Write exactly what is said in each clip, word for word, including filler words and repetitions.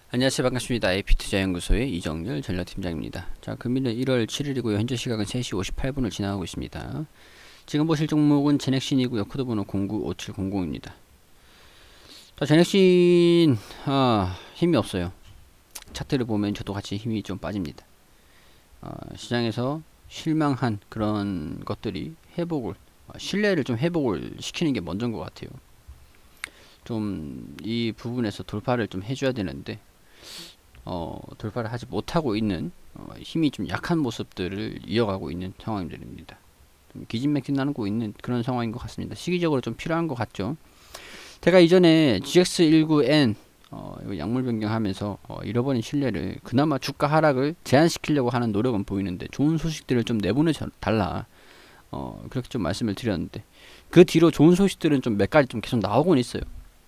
안녕하세요. 반갑습니다. 에이피투자연구소의 이정렬 전략팀장입니다. 자, 금일은 일월 칠일이고요. 현재 시각은 세 시 오십팔 분을 지나가고 있습니다. 지금 보실 종목은 제넥신이고요. 코드번호 공구오칠공공입니다. 자, 제넥신 아, 힘이 없어요. 차트를 보면 저도 같이 힘이 좀 빠집니다. 어, 시장에서 실망한 그런 것들이 회복을 어, 신뢰를 좀 회복을 시키는 게 먼저인 것 같아요. 좀 이 부분에서 돌파를 좀 해줘야 되는데 어, 돌파를 하지 못하고 있는 어, 힘이 좀 약한 모습들을 이어가고 있는 상황들입니다. 좀 기진맥진 나고 있는 그런 상황인 것 같습니다. 시기적으로 좀 필요한 것 같죠. 제가 이전에 지엑스십구 엔 어, 약물 변경하면서 어, 잃어버린 신뢰를 그나마 주가 하락을 제한시키려고 하는 노력은 보이는데 좋은 소식들을 좀 내보내 달라 어, 그렇게 좀 말씀을 드렸는데 그 뒤로 좋은 소식들은 좀 몇 가지 좀 계속 나오곤 있어요.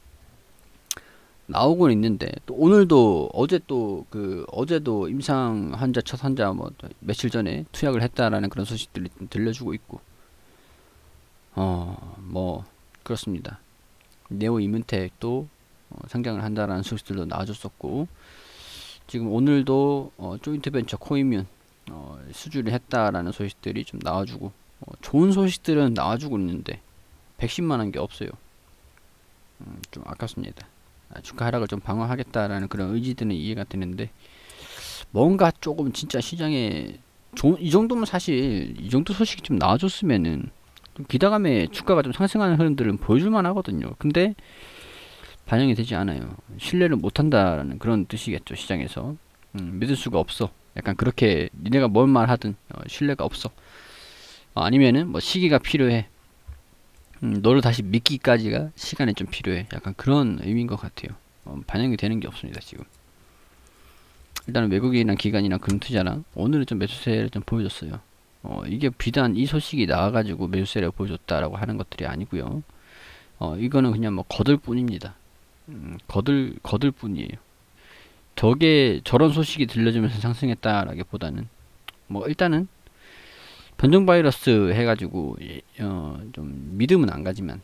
나오곤 있는데 또 오늘도 어제 또 그 어제도 임상 환자 첫 환자 뭐 며칠 전에 투약을 했다라는 그런 소식들이 들려주고 있고 어 뭐 그렇습니다. 네오 이문텍도 어, 상장을 한다라는 소식들도 나와줬었고 지금 오늘도 어, 조인트벤처 코이뮨 어, 수주를 했다라는 소식들이 좀 나와주고 어, 좋은 소식들은 나와주고 있는데 백신만한 게 없어요. 음, 좀 아깝습니다. 주가 하락을 좀 방어하겠다라는 그런 의지들은 이해가 되는데 뭔가 조금 진짜 시장에 조, 이 정도면 사실 이 정도 소식이 좀 나와줬으면은 좀 기대감에 주가가 좀 상승하는 흐름들은 보여줄만 하거든요. 근데 반영이 되지 않아요. 신뢰를 못한다라는 그런 뜻이겠죠. 시장에서 음, 믿을 수가 없어. 약간 그렇게 니네가 뭔 말하든 어, 신뢰가 없어. 어, 아니면은 뭐 시기가 필요해. 음, 너를 다시 믿기까지가 시간이 좀 필요해. 약간 그런 의미인 것 같아요. 어, 반영이 되는 게 없습니다, 지금. 일단은 외국인이랑 기관이랑 금투자랑 오늘은 좀 매수세를 좀 보여줬어요. 어, 이게 비단 이 소식이 나와가지고 매수세를 보여줬다라고 하는 것들이 아니고요. 어, 이거는 그냥 뭐 거들 뿐입니다. 음, 거들, 거들 뿐이에요. 저게 저런 소식이 들려주면서 상승했다라기보다는 뭐 일단은 변종 바이러스 해가지고 어, 좀 믿음은 안 가지만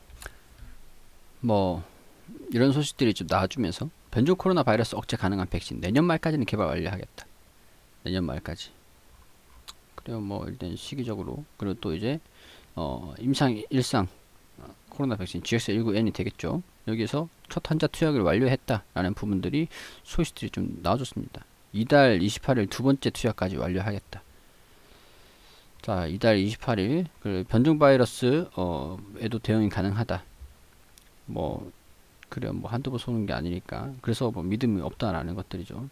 뭐 이런 소식들이 좀 나와주면서 변종 코로나 바이러스 억제 가능한 백신 내년 말까지는 개발 완료하겠다. 내년 말까지. 그리고 뭐 일단 시기적으로 그리고 또 이제 어, 임상 일상 어, 코로나 백신 지엑스십구 엔이 되겠죠. 여기에서 첫 환자 투약을 완료했다라는 부분들이 소식들이 좀 나와줬습니다. 이달 이십팔일 두 번째 투약까지 완료하겠다. 자, 이달 이십팔일 그 변종 바이러스 어, 에도 대응이 가능하다. 뭐 그래 뭐 한두 번 쏘는 게 아니니까 그래서 뭐 믿음이 없다라는 것들이죠.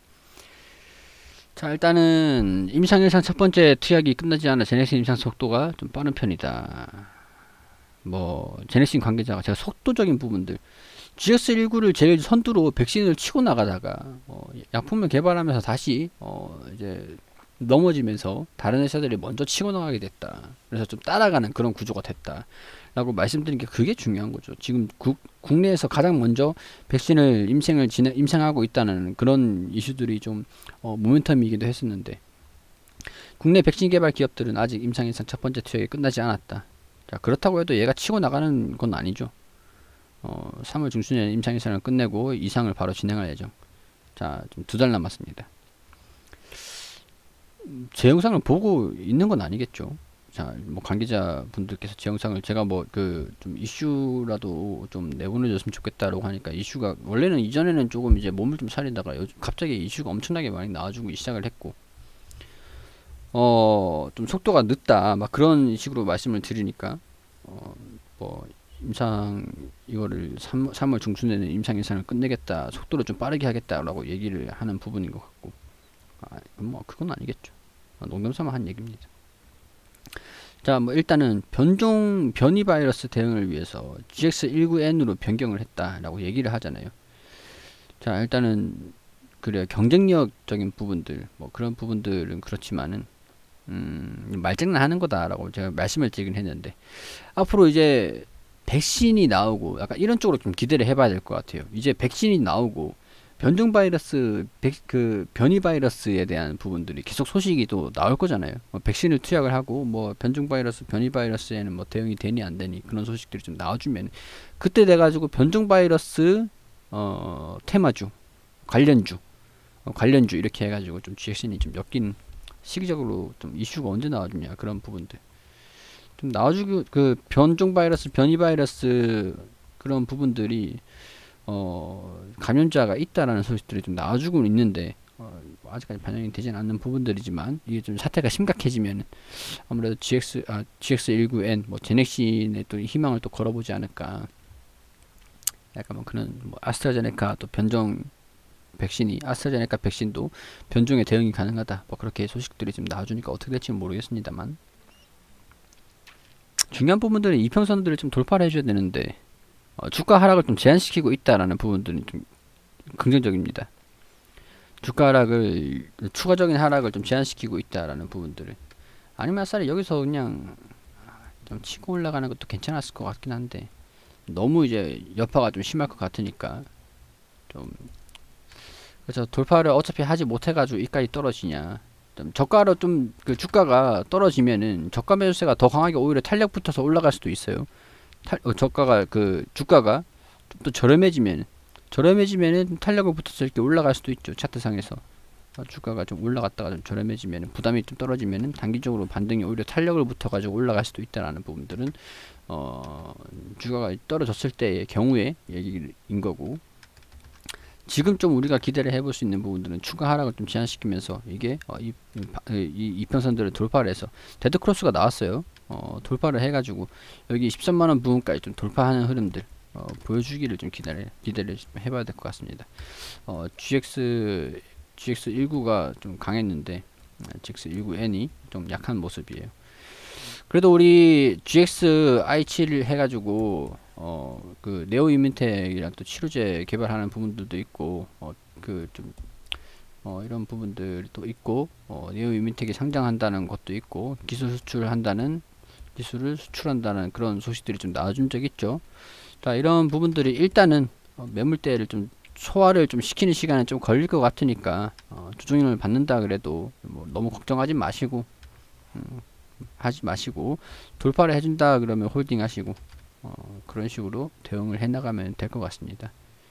자, 일단은 임상 일상 첫 번째 투약이 끝나지 않아 제넥신 임상 속도가 좀 빠른 편이다. 뭐 제넥신 관계자가 제가 속도적인 부분들 지엑스십구를 제일 선두로 백신을 치고 나가다가 어, 약품을 개발하면서 다시 어, 이제 넘어지면서 다른 회사들이 먼저 치고 나가게 됐다. 그래서 좀 따라가는 그런 구조가 됐다. 라고 말씀드린 게 그게 중요한 거죠. 지금 국, 국내에서 가장 먼저 백신을 임생을 진행, 임상하고 있다는 그런 이슈들이 좀 어, 모멘텀이기도 했었는데 국내 백신 개발 기업들은 아직 임상 일상 첫 번째 투약이 끝나지 않았다. 자, 그렇다고 해도 얘가 치고 나가는 건 아니죠. 어, 삼월 중순에 임상 일상을 끝내고 이상을 바로 진행할 예정. 자, 좀 두 달 남았습니다. 제 영상을 보고 있는 건 아니겠죠. 자, 뭐 관계자 분들께서 제 영상을 제가 뭐 그 좀 이슈라도 좀 내보내줬으면 좋겠다라고 하니까 이슈가 원래는 이전에는 조금 이제 몸을 좀 살리다가 요즘 갑자기 이슈가 엄청나게 많이 나와주고 시작을 했고 어 좀 속도가 늦다 막 그런 식으로 말씀을 드리니까 어 뭐 임상 이거를 삼, 삼월 중순에는 임상 예상을 끝내겠다 속도를 좀 빠르게 하겠다라고 얘기를 하는 부분인 것 같고 아, 뭐 그건 아니겠죠. 농담삼아 한 얘기입니다. 자, 뭐 일단은 변종 변이 바이러스 대응을 위해서 지엑스십구 엔으로 변경을 했다라고 얘기를 하잖아요. 자, 일단은 그래 경쟁력적인 부분들 뭐 그런 부분들은 그렇지만은 음, 말장난 하는 거다라고 제가 말씀을 드리긴 했는데 앞으로 이제 백신이 나오고 약간 이런 쪽으로 좀 기대를 해봐야 될 것 같아요. 이제 백신이 나오고 변종 바이러스, 백, 그 변이 바이러스에 대한 부분들이 계속 소식이 또 나올 거잖아요. 뭐 백신을 투약을 하고 뭐 변종 바이러스, 변이 바이러스에는 뭐 대응이 되니 안 되니 그런 소식들이 좀 나와주면 그때 돼 가지고 변종 바이러스 어 테마주 관련주 어, 관련주 이렇게 해가지고 좀 지엑스엔이 좀 엮인, 시기적으로 좀 이슈가 언제 나와주냐 그런 부분들 좀 나와주고, 그 변종 바이러스, 변이 바이러스 그런 부분들이 어 감염자가 있다라는 소식들이 좀 나와주고 있는데 어, 아직까지 반영이 되지는 않는 부분들이지만, 이게 좀 사태가 심각해지면 아무래도 지엑스 아 지엑스십구 엔 뭐 제넥신에 또 희망을 또 걸어보지 않을까. 약간 뭐 그런, 뭐 아스트라제네카 또 변종 백신이, 아스트라제네카 백신도 변종에 대응이 가능하다, 뭐 그렇게 소식들이 좀 나와주니까 어떻게 될지는 모르겠습니다만, 중요한 부분들은 이평선들을 좀 돌파를 해줘야 되는데 어, 주가 하락을 좀 제한시키고 있다라는 부분들은 좀 긍정적입니다. 주가 하락을, 추가적인 하락을 좀 제한시키고 있다라는 부분들을, 아니면 아싸리 여기서 그냥 좀 치고 올라가는 것도 괜찮았을 것 같긴 한데, 너무 이제 여파가 좀 심할 것 같으니까 좀, 그래서 돌파를 어차피 하지 못해가지고 이까지 떨어지냐, 좀 저가로 좀 그 주가가 떨어지면은 저가 매수세가 더 강하게 오히려 탄력 붙어서 올라갈 수도 있어요. 탈, 어, 저가가 그 주가가 좀 더 저렴해지면, 저렴해지면은 탄력을 붙어서 이렇게 올라갈 수도 있죠. 차트상에서 어, 주가가 좀 올라갔다가 좀 저렴해지면은, 부담이 좀 떨어지면은 단기적으로 반등이 오히려 탄력을 붙어가지고 올라갈 수도 있다라는 부분들은 어 주가가 떨어졌을 때의 경우에 얘기인 거고, 지금 좀 우리가 기대를 해볼 수 있는 부분들은 추가 하락을 좀 제한시키면서 이게 어, 이, 이 이평선들을 돌파를 해서 데드 크로스가 나왔어요. 어, 돌파를 해가지고 여기 십삼만원 부분까지 좀 돌파하는 흐름들 어, 보여주기를 좀 기다려, 기대를 좀 해봐야 될 것 같습니다. 어, GX 지엑스십구가 좀 강했는데 지엑스십구 엔이 좀 약한 모습이에요. 그래도 우리 지엑스아이 칠 해가지고 어 그 네오 이민텍이랑 또 치료제 개발하는 부분들도 있고, 어 그 좀 어 이런 부분들이 또 있고, 어 네오 이민텍이 상장한다는 것도 있고, 기술 수출한다는, 기술을 수출한다는 그런 소식들이 좀 나와준 적 있죠. 자, 이런 부분들이 일단은 어 매물대를 좀 소화를 좀 시키는 시간은 좀 걸릴 것 같으니까 어 조정을 받는다 그래도 뭐 너무 걱정하지 마시고, 음, 하지 마시고, 돌파를 해준다 그러면 홀딩 하시고, 어, 그런 식으로 대응을 해나가면 될 것 같습니다.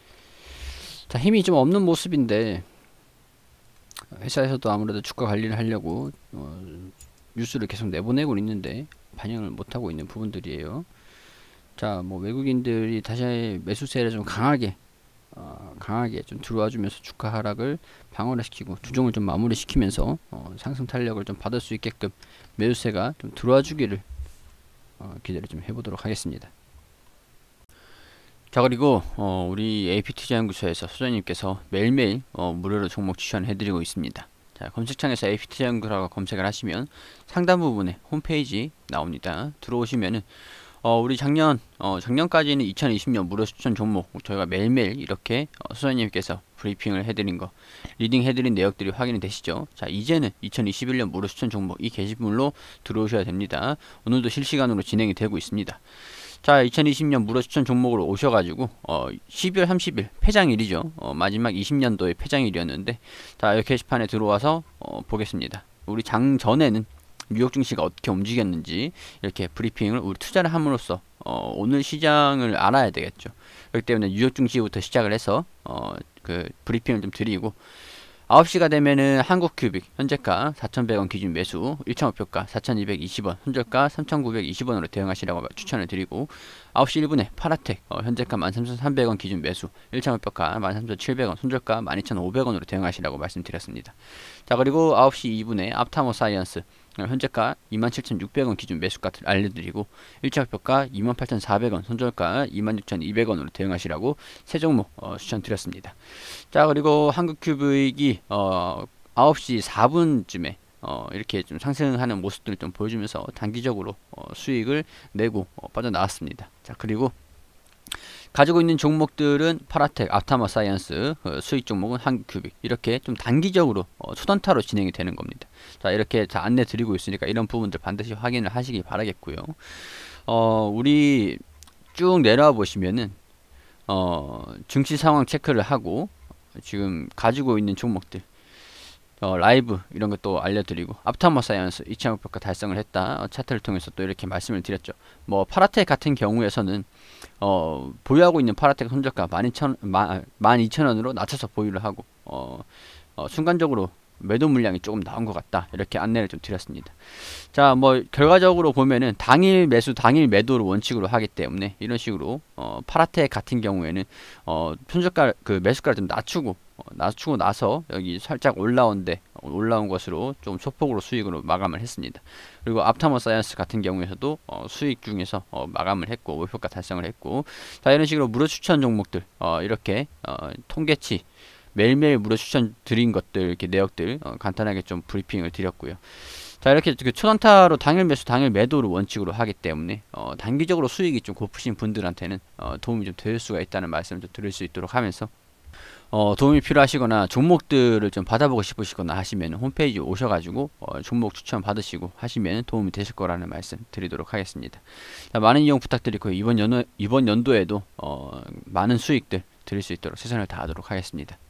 자, 힘이 좀 없는 모습인데 회사에서도 아무래도 주가 관리를 하려고 어, 뉴스를 계속 내보내고 있는데 반영을 못하고 있는 부분들이에요. 자, 뭐 외국인들이 다시 매수세를 좀 강하게 어, 강하게 좀 들어와 주면서 주가 하락을 방어를 시키고 주종을 좀 마무리 시키면서 어, 상승 탄력을 좀 받을 수 있게끔 매수세가 좀 들어와 주기를 어, 기대를 좀 해보도록 하겠습니다. 자, 그리고 어, 우리 에이피투자연구소에서 소장님께서 매일매일 어, 무료로 종목 추천해드리고 있습니다. 자, 검색창에서 에이피투자연구소라고 검색을 하시면 상단 부분에 홈페이지 나옵니다. 들어오시면은 어, 우리 작년, 어, 작년까지는 이천이십 년 무료 추천 종목 저희가 매일매일 이렇게 어, 소장님께서 브리핑을 해드린 거, 리딩 해드린 내역들이 확인이 되시죠? 자, 이제는 이천이십일 년 무료 추천 종목 이 게시물로 들어오셔야 됩니다. 오늘도 실시간으로 진행이 되고 있습니다. 자, 이천이십 년 무료 추천 종목으로 오셔가지고 어, 십이월 삼십일 폐장일이죠. 어, 마지막 이십 년도의 폐장일이었는데, 자, 이 게시판에 들어와서 어, 보겠습니다. 우리 장 전에는 뉴욕 증시가 어떻게 움직였는지 이렇게 브리핑을 우리 투자를 함으로써 어, 오늘 시장을 알아야 되겠죠. 그렇기 때문에 뉴욕 증시부터 시작을 해서 어, 그 브리핑을 좀 드리고, 아홉 시가 되면은 한국 큐빅 현재가 사천백 원 기준 매수, 일 차 목표가 사천이백이십 원, 손절가 삼천구백이십 원으로 대응하시라고 추천을 드리고, 아홉 시 일 분에 파라텍 어, 현재가 만 삼천삼백 원 기준 매수, 일 차 목표가 만 삼천칠백 원, 손절가 만 이천오백 원으로 대응하시라고 말씀드렸습니다. 자, 그리고 아홉 시 이 분에 앞타모 사이언스 현재가 이만 칠천육백 원 기준 매수가를 알려드리고, 일 차 목표가 이만 팔천사백 원, 손절가 이만 육천이백 원으로 대응하시라고 세 종목 어, 추천드렸습니다. 자, 그리고 한국큐빅이 어, 아홉 시 사 분쯤에 어, 이렇게 좀 상승하는 모습들을 좀 보여주면서 단기적으로 어, 수익을 내고 어, 빠져나왔습니다. 자, 그리고 가지고 있는 종목들은 파라텍, 앞타머 사이언스, 어, 수익 종목은 한국큐빅, 이렇게 좀 단기적으로 어, 초단타로 진행이 되는 겁니다. 자, 이렇게 다 안내 드리고 있으니까 이런 부분들 반드시 확인을 하시기 바라겠고요. 어, 우리 쭉 내려와 보시면은 어, 증시 상황 체크를 하고 지금 가지고 있는 종목들 어, 라이브 이런 것도 알려드리고, 앞타머 사이언스 이 차 목표가 달성을 했다 어, 차트를 통해서 또 이렇게 말씀을 드렸죠. 뭐 파라텍 같은 경우에서는 어, 보유하고 있는 파라텍 손절가 만 이천 원으로 낮춰서 보유를 하고 어, 어, 순간적으로 매도 물량이 조금 나온 것 같다, 이렇게 안내를 좀 드렸습니다. 자, 뭐 결과적으로 보면은 당일 매수 당일 매도를 원칙으로 하기 때문에 이런 식으로 어, 파라텍 같은 경우에는 어, 손절가 그 매수가를 좀 낮추고 어, 낮추고 나서 여기 살짝 올라온데 올라온 것으로 좀 소폭으로 수익으로 마감을 했습니다. 그리고 앞타머 사이언스 같은 경우에서도 어, 수익 중에서 어, 마감을 했고 목표가 달성을 했고, 자, 이런 식으로 무료 추천 종목들 어, 이렇게 어, 통계치 매일매일 무료 추천 드린 것들, 이렇게 내역들 어, 간단하게 좀 브리핑을 드렸고요. 자, 이렇게 그 초단타로 당일 매수 당일 매도를 원칙으로 하기 때문에 어, 단기적으로 수익이 좀 고프신 분들한테는 어, 도움이 좀 될 수가 있다는 말씀을 좀 드릴 수 있도록 하면서, 어, 도움이 필요하시거나 종목들을 좀 받아보고 싶으시거나 하시면 홈페이지 오셔가지고 어, 종목 추천 받으시고 하시면 도움이 되실 거라는 말씀 드리도록 하겠습니다. 자, 많은 이용 부탁드리고 이번 연도 이번 연도에도 어, 많은 수익들 드릴 수 있도록 최선을 다하도록 하겠습니다.